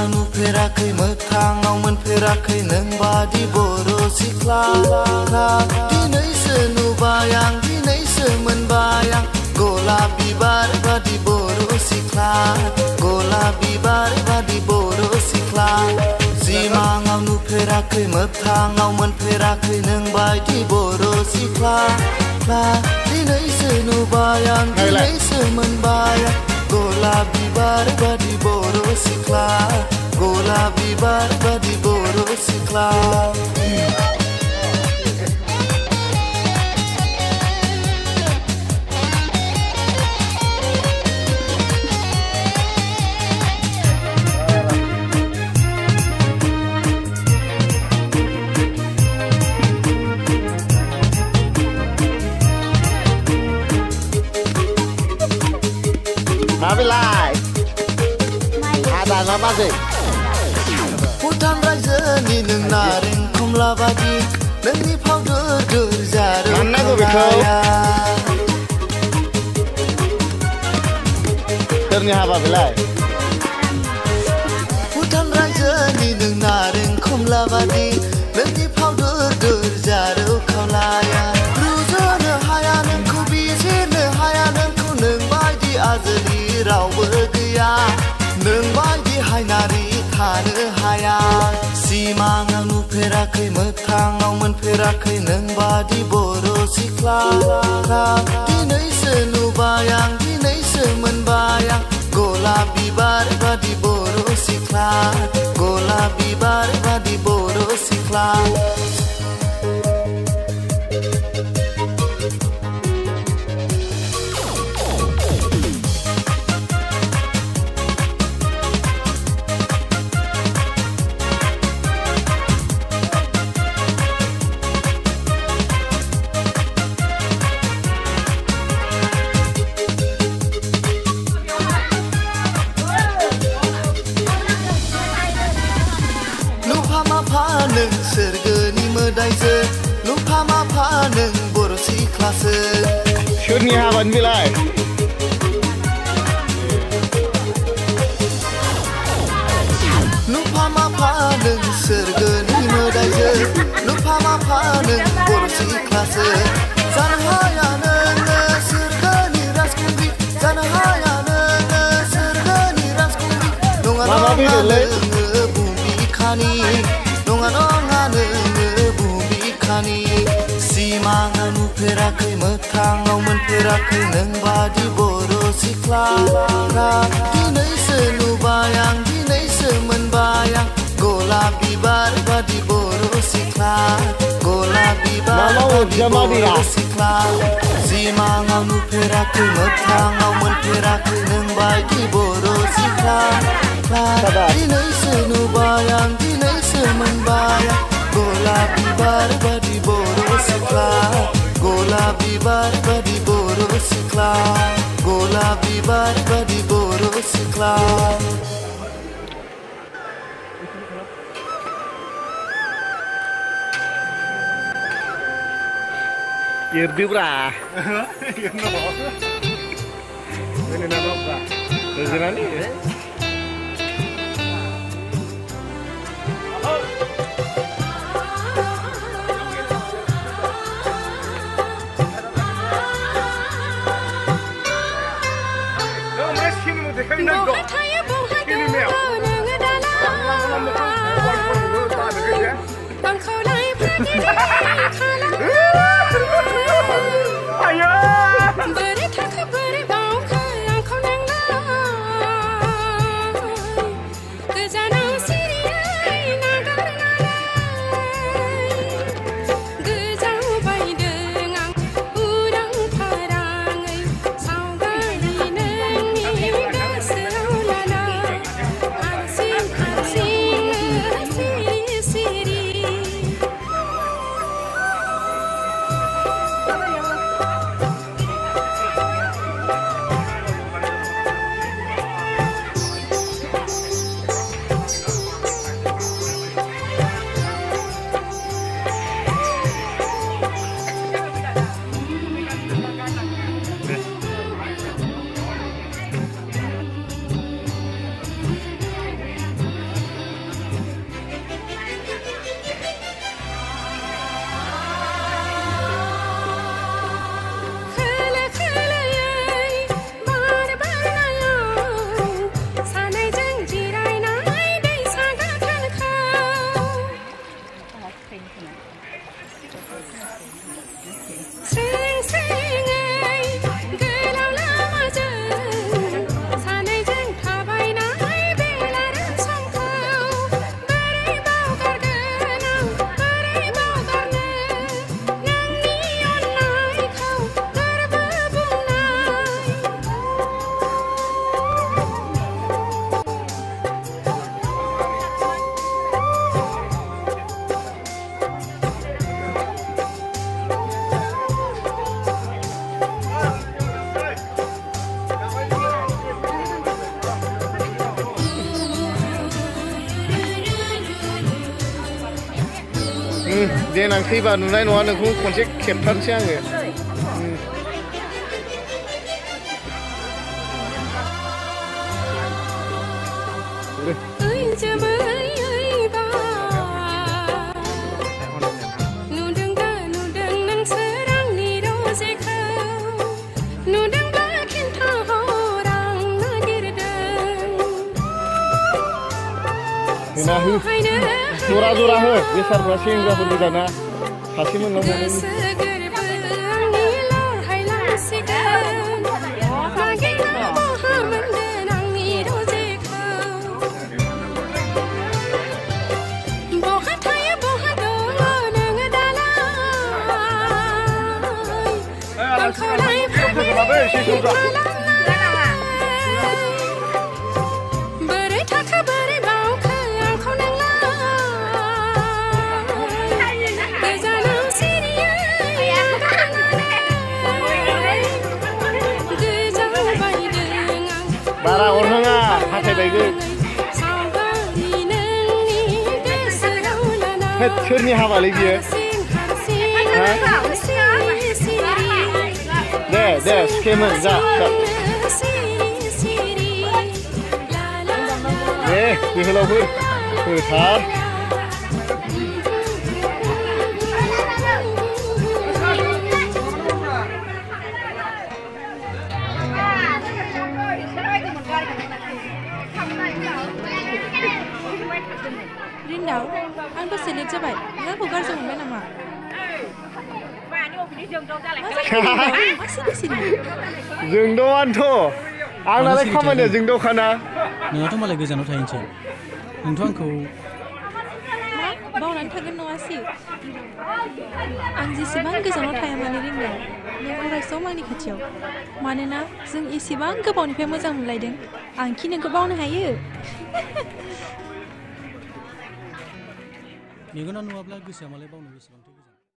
आं नुफेराखै मोगथाङाव मोनफेराखै नों बादि बर' सिख्ला दिनैसो नुबाय आं दिनैसो मोनबाय आं गलाप बिबार बादि बर' सिख्ला गलाप बिबार बादि बर' सिख्ला सिमाङाव नुफेराखै मोगथाङाव मोनफेराखै नों बायदि बर' सिख्ला दिनैसो नुबाय आं दिनैसो मोनबाय आं गलाप बिबार बादि बर' सिख्ला गलाप बिबार बादि बर' सिख्ला Mabilai, ada nama sih? Hutan rajani neng naring komla badi, nengni powder jarum. Mana gue betul? Ternyata apa Bilai? Hutan rajani neng naring komla badi, nengni powder jarum kaulaya. Rujana haya nengku bizirne haya nengku neng baidi azali. रावबो गैया नों बायदि हायनारि थानो हाया सिमाङाव नुफेराखै मोगथाङाव मोनफेराखै नों बादि बर' सिख्ला दिनैसो नुबाय आं दिनैसो मोनबाय आं गलाप बिबार बादि बर' सिख्ला गलाप बिबार बादि बर' सिख्ला सोरगोनि मोदायजो नुफा माफा नों बर' सिख्लासो सोरनि हाबानि बेलाय नुफा माफा नों सोरगोनि मोदायजो नुफा माफा नों बर' सिख्लासो जानो हाया नोङो सोरगोनि राजकुमारी जानो हाया नोङो सोरगोनि राजकुमारी नङा नोङो बुबिखानि नङा नोङो बुबिखानि सिमाङाव नुफेराखै मोगथाङाव मोनफेराखै नों बादि बर' सिख्ला दिनैसो नुबाय आं दिनैसो मोनबाय आं गलाप बिबार बादि बर' सिख्ला गलाप बिबार बादि बर' सिख्ला सिमाङाव नुफेराखै मोगथाङाव मोनफेराखै नों बायदि बर' सिख्ला दिनैसो नुबाय आं दिनैसो मोनबाय आं गलाप बिबार बादि बर' सिख्ला गलाप बिबार बादि बर' सिख्ला गलाप बिबार बादि बर' सिख्ला Irdibra. Ini nama apa? Rezenan ini. देनां थैबा नुनाय नङा नोंखौ खनसे खेबथारनोसै आङो जरा जरा हो बेसारफ्रा सेंग्राफोर गोजाना सासे मोनलांबावनो बारा अरनाङा हाथायबायगोन सोरनि हाबालै बियो दे सुखेमोन जा दे जोहोलावफोर फोथार रिन्दाव आं दसे लेट जाबाय नों आंखौ गाज्रि मोनबाय नामा जोंदावानोथ' आंनालाय खामानिया जोंदावखाना नोंहाथ' मालाय गोजानाव थाहैनोसै नोंथ' आंखौ बावनानै थागोन नङासै आं जेसेबां गोजानाव थाया मानो रिन्दाव नों अरायसम आंनि खाथियाव मानोना जों एसेबां गोबावनिफ्राय मोजां मोनलायदों आंखि नोंखौ बावनो हायो मेगना नुवाब्ला गोसोआ मालाय बावनो बेसेबांथो